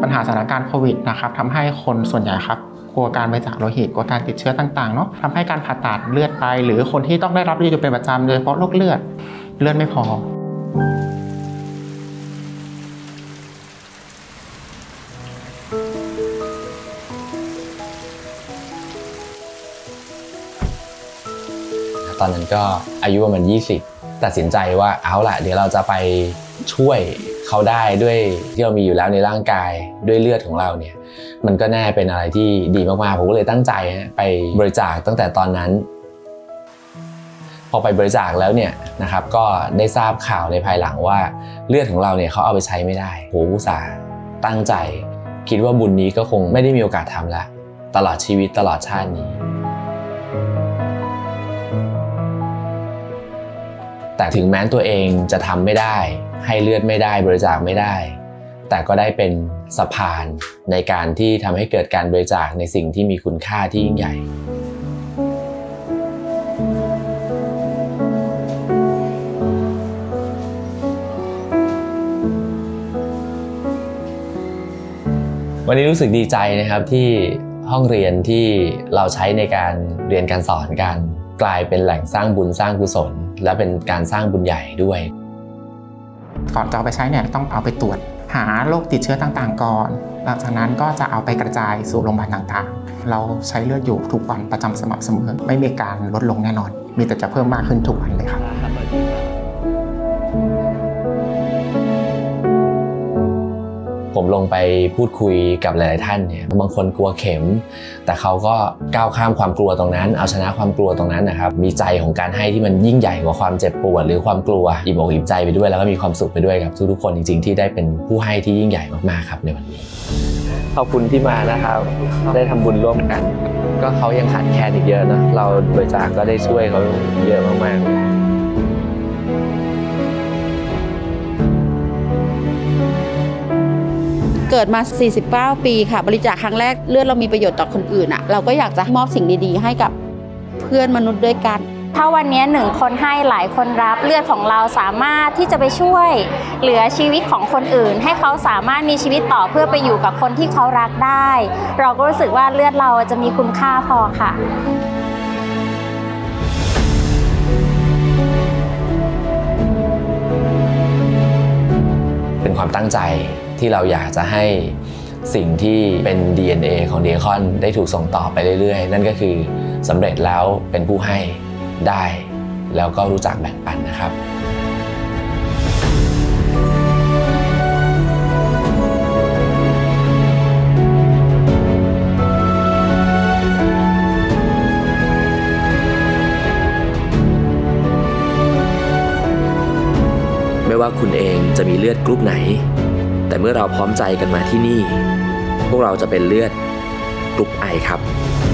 ปัญหาสถานการณ์โควิดนะครับทำให้คนส่วนใหญ่ครับกลัวการบริจาคโลหิตกลัวการติดเชื้อต่างๆเนาะทำให้การผ่าตัดเลือดไปหรือคนที่ต้องได้รับเลือดเป็นประจำโดยเฉพาะโรคเลือดไม่พอตอนนั้นก็อายุประมาณ20ตัดสินใจว่าเอาล่ะเดี๋ยวเราจะไปช่วยเขาได้ด้วยที่เรามีอยู่แล้วในร่างกายด้วยเลือดของเราเนี่ยมันก็น่าเป็นอะไรที่ดีมากๆผมก็เลยตั้งใจไปบริจาคตั้งแต่ตอนนั้นพอไปบริจาคแล้วเนี่ยนะครับก็ได้ทราบข่าวในภายหลังว่าเลือดของเราเนี่ยเขาเอาไปใช้ไม่ได้โหอุตส่าห์ตั้งใจคิดว่าบุญนี้ก็คงไม่ได้มีโอกาสทำละตลอดชีวิตตลอดชาตินี้แต่ถึงแม้ตัวเองจะทำไม่ได้ให้เลือดไม่ได้บริจาคไม่ได้แต่ก็ได้เป็นสะพานในการที่ทำให้เกิดการบริจาคในสิ่งที่มีคุณค่าที่ยิ่งใหญ่วันนี้รู้สึกดีใจนะครับที่ห้องเรียนที่เราใช้ในการเรียนการสอนกันกลายเป็นแหล่งสร้างบุญสร้างกุศลและเป็นการสร้างบุญใหญ่ด้วยก่อนจะเอาไปใช้เนี่ยต้องเอาไปตรวจหาโรคติดเชื้อต่างๆก่อนหลังจากนั้นก็จะเอาไปกระจายสู่โรงพยาบาลต่างๆเราใช้เลือดอยู่ทุกวันประจำสม่ำเสมอไม่มีการลดลงแน่นอนมีแต่จะเพิ่มมากขึ้นทุกวันเลยครับผมลงไปพูดคุยกับหลายๆท่านเนี่ยบางคนกลัวเข็มแต่เขาก็ก้าวข้ามความกลัวตรงนั้นเอาชนะความกลัวตรงนั้นนะครับมีใจของการให้ที่มันยิ่งใหญ่กว่าความเจ็บปวดหรือความกลัวอิ่มอกอิ่มใจไปด้วยแล้วก็มีความสุขไปด้วยกับทุกๆคนจริงๆที่ได้เป็นผู้ให้ที่ยิ่งใหญ่มากๆครับในวันนี้ขอบคุณที่มานะครับได้ทำบุญร่วมกันก็เขายังขาดแคลนอีกเยอะนะเราบริจาคก็ได้ช่วยเขาเยอะมากๆเกิดมา49ปีค่ะบริจาคครั้งแรกเลือดเรามีประโยชน์ต่อคนอื่นเราก็อยากจะมอบสิ่งดีๆให้กับเพื่อนมนุษย์ด้วยกันถ้าวันนี้1คนให้หลายคนรับเลือดของเราสามารถที่จะไปช่วยเหลือชีวิตของคนอื่นให้เขาสามารถมีชีวิตต่อเพื่อไปอยู่กับคนที่เขารักได้เราก็รู้สึกว่าเลือดเราจะมีคุณค่าพอค่ะเป็นความตั้งใจที่เราอยากจะให้สิ่งที่เป็น DNA ของเดียคอนได้ถูกส่งต่อไปเรื่อยๆนั่นก็คือสำเร็จแล้วเป็นผู้ให้ได้แล้วก็รู้จักแบ่งปันนะครับไม่ว่าคุณเองจะมีเลือดกรุ๊ปไหนแต่เมื่อเราพร้อมใจกันมาที่นี่พวกเราจะเป็นเลือดกรุ๊ปไอครับ